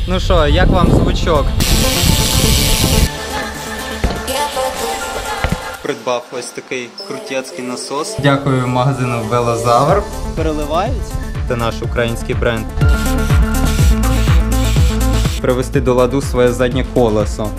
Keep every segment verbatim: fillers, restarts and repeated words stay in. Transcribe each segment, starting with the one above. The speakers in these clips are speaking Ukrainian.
Ну що, як вам звучок? Придбав ось такий крутецький насос. Дякую магазину Велозавр. Переливають? Це наш український бренд. Привести до ладу своє заднє колесо.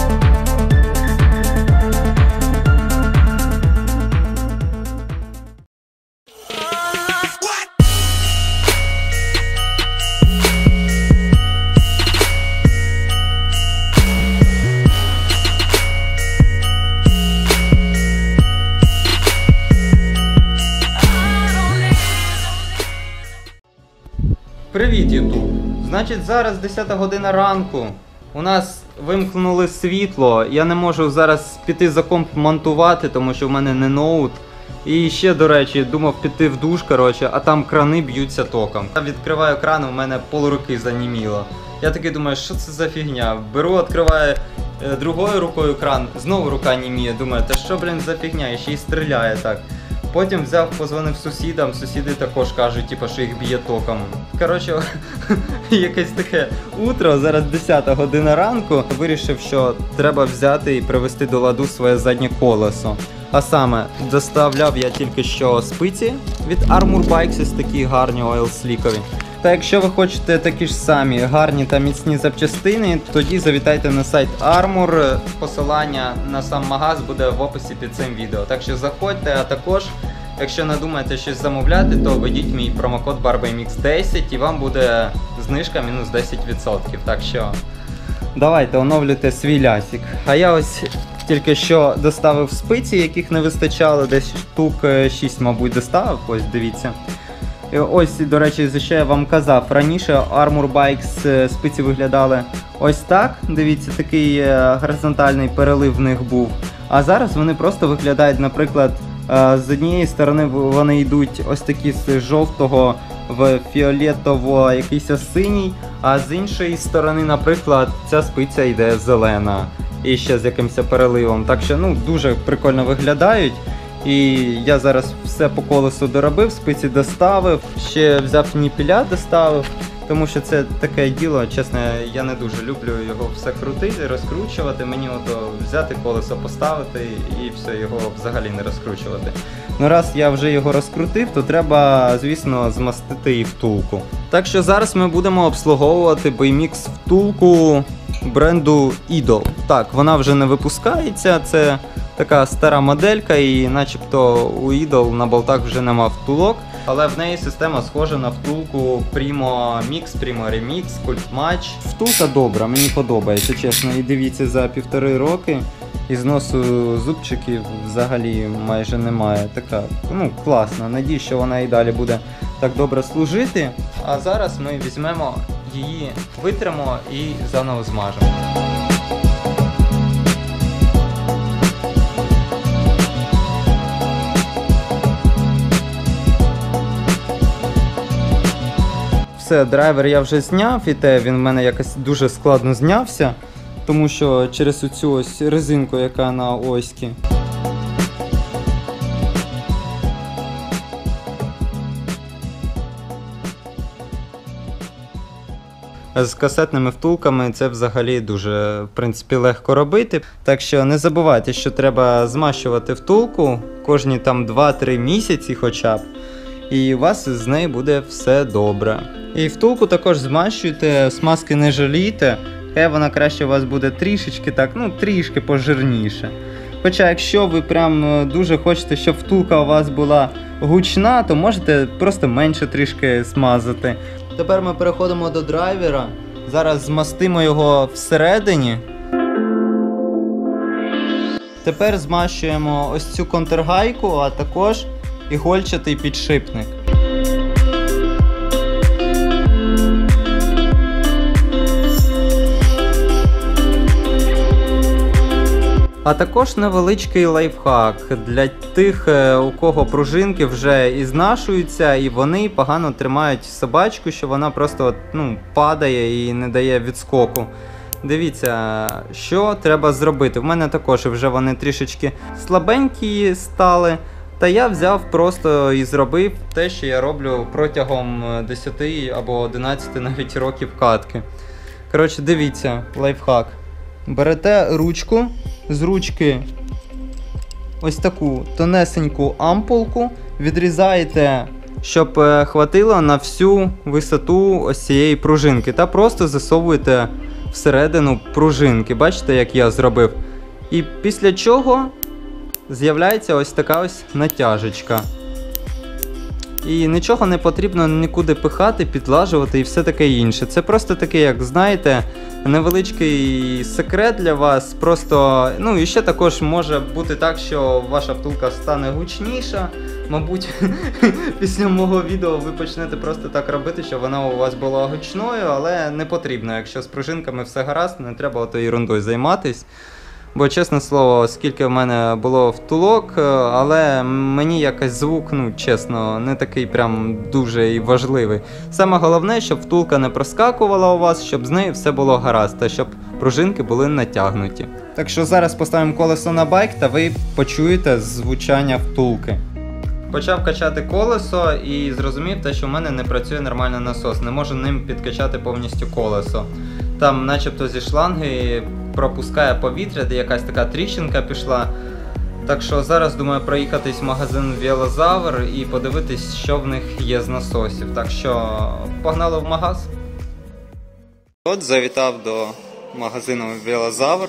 Привіт, Ютуб! Значить, зараз десята година ранку. У нас вимкнули світло. Я не можу зараз піти за комп монтувати, тому що в мене не ноут. І ще, до речі, думав піти в душ, коротше, а там крани б'ються током. Я відкриваю кран, у мене полруки заніміло. Я такий думаю, що це за фігня? Беру, відкриваю е, другою рукою кран, знову рука німіє. Думаю, та що, блін, за фігня? І ще й стріляє так. Потім взяв, позвонив сусідам, сусіди також кажуть, типу, що їх б'є током. Коротше, якесь таке утро, зараз десята година ранку. Вирішив, що треба взяти і привести до ладу своє заднє колесо. А саме, доставляв я тільки що спиці від Armour Bikes, ось такі гарні ойл-слікові. Та якщо ви хочете такі ж самі гарні та міцні запчастини, тоді завітайте на сайт Armour. Посилання на сам магаз буде в описі під цим відео. Так що заходьте, а також, якщо надумаєте щось замовляти, то введіть мій промокод BarbaMX десять і вам буде знижка мінус десять відсотків. Так що давайте оновлюйте свій лясик. А я ось тільки що доставив спиці, яких не вистачало, десь штук шість, мабуть, доставив, ось дивіться. Ось, до речі, за що я вам казав, раніше Armour Bikes спиці виглядали ось так, дивіться, такий горизонтальний перелив в них був. А зараз вони просто виглядають, наприклад, з однієї сторони вони йдуть ось такі з жовтого в фіолетово якийсь синій, а з іншої сторони, наприклад, ця спиця йде зелена і ще з якимось переливом. Так що, ну, дуже прикольно виглядають. І я зараз все по колесу доробив, спиці доставив, ще взяв ніпіля, доставив, тому що це таке діло, чесно, я не дуже люблю його все крутити, розкручувати, мені ото взяти колесо, поставити і все, його взагалі не розкручувати. Ну раз я вже його розкрутив, то треба, звісно, змастити і втулку. Так що зараз ми будемо обслуговувати бі ем ікс втулку бренду Idol. Так, вона вже не випускається, це така стара моделька, і начебто у Idol на болтах вже нема втулок, але в неї система схожа на втулку Primo Mix, Primo Remix, Cult Match. Втулка добра, мені подобається, чесно, і дивіться, за півтори роки і зносу зубчиків взагалі майже немає. Така, ну, класна, надіюсь, що вона і далі буде так добре служити. А зараз ми візьмемо її, витримо і заново змажемо. Все, драйвер я вже зняв, і те він в мене якось дуже складно знявся, тому що через оцю ось резинку, яка на оські. З касетними втулками це взагалі дуже, в принципі, легко робити. Так що не забувайте, що треба змащувати втулку кожні там два-три місяці хоча б. І у вас з нею буде все добре. І втулку також змащуйте, смазки не жалійте, хай вона краще у вас буде трішечки так, ну трішки пожирніше. Хоча якщо ви прям дуже хочете, щоб втулка у вас була гучна, то можете просто менше трішки смазати. Тепер ми переходимо до драйвера, зараз змастимо його всередині. Тепер змащуємо ось цю контргайку, а також ігольчатий підшипник. А також невеличкий лайфхак для тих, у кого пружинки вже і знашуються, і вони погано тримають собачку, що вона просто, ну, падає і не дає відскоку. Дивіться, що треба зробити. В мене також вже вони трішечки слабенькі стали. Та я взяв просто і зробив те, що я роблю протягом десяти або одинадцяти навіть років катки. Коротше, дивіться, лайфхак. Берете ручку, з ручки ось таку тонесеньку ампулку, відрізаєте, щоб хватило на всю висоту ось цієї пружинки, та просто засовуєте всередину пружинки. Бачите, як я зробив? І після чого з'являється ось така ось натяжечка. І нічого не потрібно нікуди пихати, підлажувати і все таке інше. Це просто таке, як знаєте, невеличкий секрет для вас. Просто, ну і ще також може бути так, що ваша втулка стане гучніша. Мабуть, після мого відео ви почнете просто так робити, щоб вона у вас була гучною, але не потрібно. Якщо з пружинками все гаразд, не треба ото ерундою займатись. Бо, чесне слово, скільки в мене було втулок, але мені якось звук, ну, чесно, не такий прям дуже і важливий. Саме головне, щоб втулка не проскакувала у вас, щоб з нею все було гаразд, та щоб пружинки були натягнуті. Так що зараз поставимо колесо на байк, та ви почуєте звучання втулки. Почав качати колесо і зрозумів те, що в мене не працює нормально насос, не можу ним підкачати повністю колесо. Там начебто зі шланги пропускає повітря, де якась така тріщинка пішла. Так що зараз думаю проїхатись в магазин Велозавр і подивитись, що в них є з насосів. Так що погнали в магаз. От завітав до магазину Велозавр.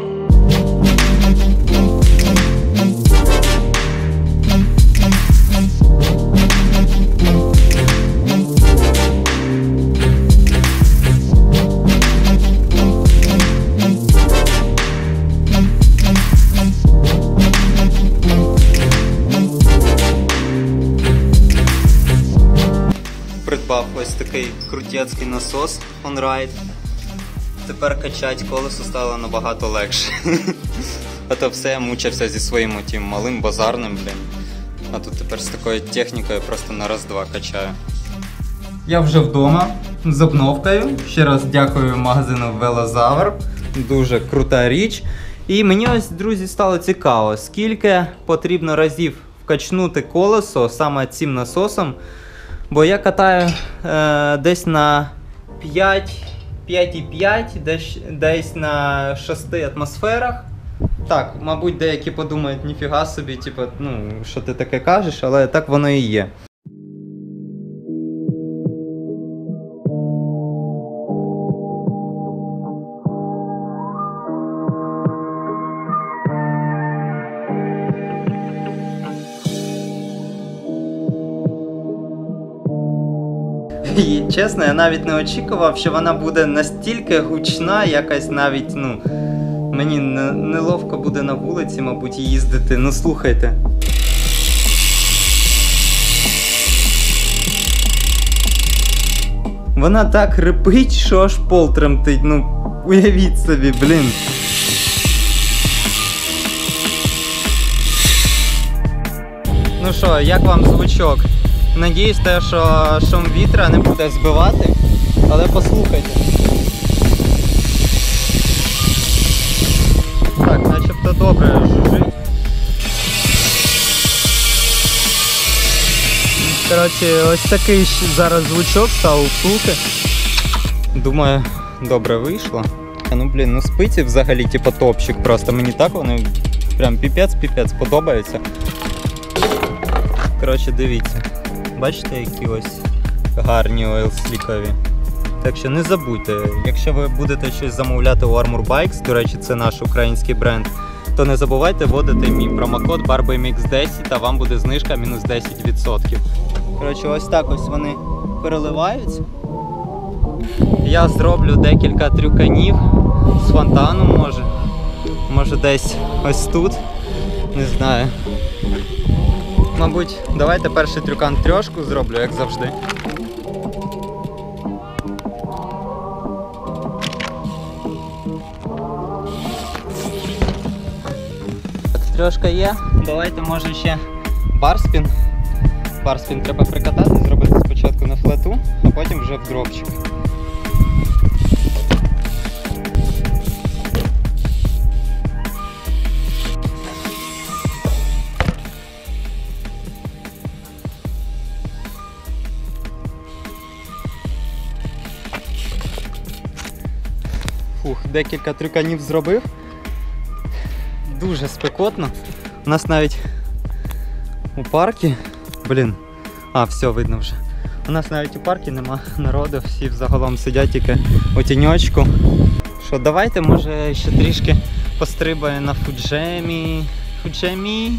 Придбав ось такий крутецький насос OnRide. Тепер качати колесо стало набагато легше. А то все я мучився зі своїм тим малим базарним, блін. А тут тепер з такою технікою просто на раз-два качаю. Я вже вдома з обновкою. Ще раз дякую магазину Велозавр. Дуже крута річ. І мені ось, друзі, стало цікаво, скільки потрібно разів вкачнути колесо саме цим насосом. Бо я катаю е, десь на п'ять, п'ять і п'ять, десь, десь на шести атмосферах. Так, мабуть, деякі подумають, ніфіга собі, типу, ну, що ти таке кажеш, але так воно і є. І чесно, я навіть не очікував, що вона буде настільки гучна, якась навіть, ну, мені неловко буде на вулиці, мабуть, їздити. Ну, слухайте. Вона так рипить, що аж пол тремтить, ну, уявіть собі, блін. Ну що, як вам звучок? Надіюсь, те, що шум вітра не буде збивати, але послухайте. Так, начебто добре жужжить. Коротше, ось такий зараз звучок став у втулки. Думаю, добре вийшло. Ну блін, ну спиці взагалі типу топчик просто. Мені так вони прям піпець-піпець подобаються. Коротше, дивіться. Бачите, які ось гарні ойл-слікові. Так що не забудьте, якщо ви будете щось замовляти у Armour Bikes, до речі, це наш український бренд, то не забувайте вводити мій промокод BarBMX десять, та вам буде знижка мінус десять відсотків. Коротше, ось так ось вони переливаються. Я зроблю декілька трюканів з фонтаном, може. Може десь ось тут, не знаю. Мабуть, давайте перший трюкан трьошку зроблю, як завжди. Так, трьошка є. Давайте, може, ще барспін. Барспін треба прикатати, зробити спочатку на флету, а потім вже в дропчик. Фух, декілька трюканів зробив. Дуже спекотно. У нас навіть у паркі, блін, а, все, видно вже. У нас навіть у паркі нема народу, всі взагалом сидять тільки у тіньочку. Що, давайте, може, ще трішки пострибає на Фуджемі. Фуджемі.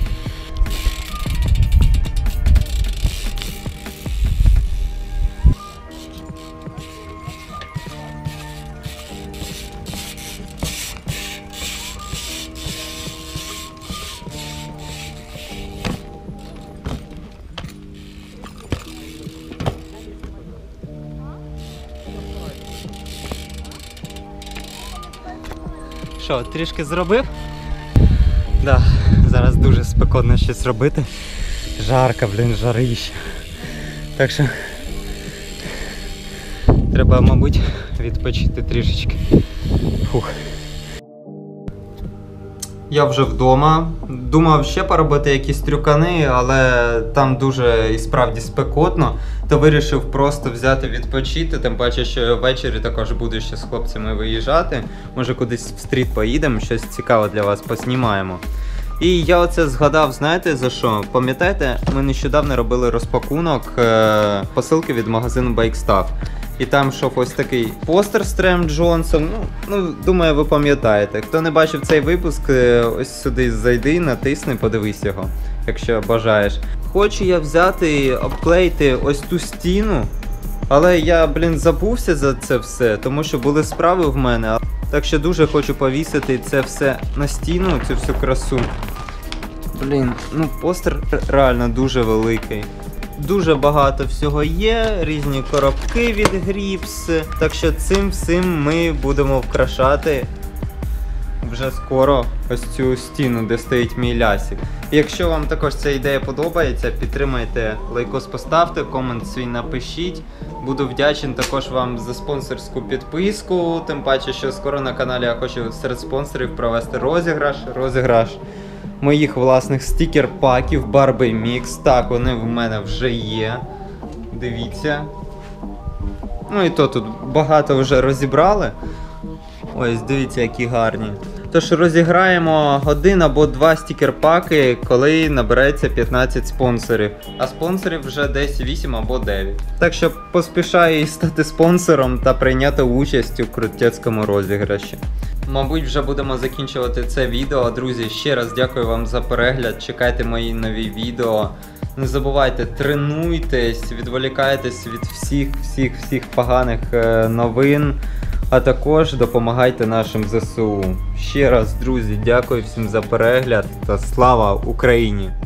Що, трішки зробив? Да, зараз дуже спекотно щось робити. Жарко, блін, жарище. Так що треба, мабуть, відпочити трішечки. Фух. Я вже вдома. Думав ще поробити якісь трюкани, але там дуже і справді спекотно, то вирішив просто взяти відпочити, тим паче, що ввечері також буду ще з хлопцями виїжджати. Може кудись в стріт поїдемо, щось цікаве для вас поснімаємо. І я оце згадав, знаєте за що? Пам'ятаєте, ми нещодавно робили розпакунок е посилки від магазину BikeStuff. І там йшов ось такий постер з Трем Джонсом. Ну, ну, думаю, ви пам'ятаєте. Хто не бачив цей випуск, ось сюди зайди, натисни, подивись його, якщо бажаєш. Хочу я взяти, обклеїти ось ту стіну, але я, блін, забувся за це все, тому що були справи в мене. Так що дуже хочу повісити це все на стіну, цю всю красу. Блін, ну постер реально дуже великий. Дуже багато всього є, різні коробки від Гріпс, так що цим всім ми будемо вкрашати вже скоро ось цю стіну, де стоїть мій лясик. І якщо вам також ця ідея подобається, підтримайте, лайкос поставте, комент свій напишіть. Буду вдячний також вам за спонсорську підписку, тим паче, що скоро на каналі я хочу серед спонсорів провести розіграш. Розіграш моїх власних стікер-паків Barbie Mix. Так, вони в мене вже є. Дивіться. Ну і то тут багато вже розібрали. Ось, дивіться, які гарні. Тож розіграємо один або два стікер-паки, коли набереться п'ятнадцять спонсорів. А спонсорів вже десь вісім або дев'ять. Так що поспішаю стати спонсором та прийняти участь у крутецькому розіграші. Мабуть, вже будемо закінчувати це відео. Друзі, ще раз дякую вам за перегляд. Чекайте мої нові відео. Не забувайте, тренуйтесь, відволікайтесь від всіх, всіх, всіх поганих новин. А також допомагайте нашим ЗСУ. Ще раз, друзі, дякую всім за перегляд та слава Україні!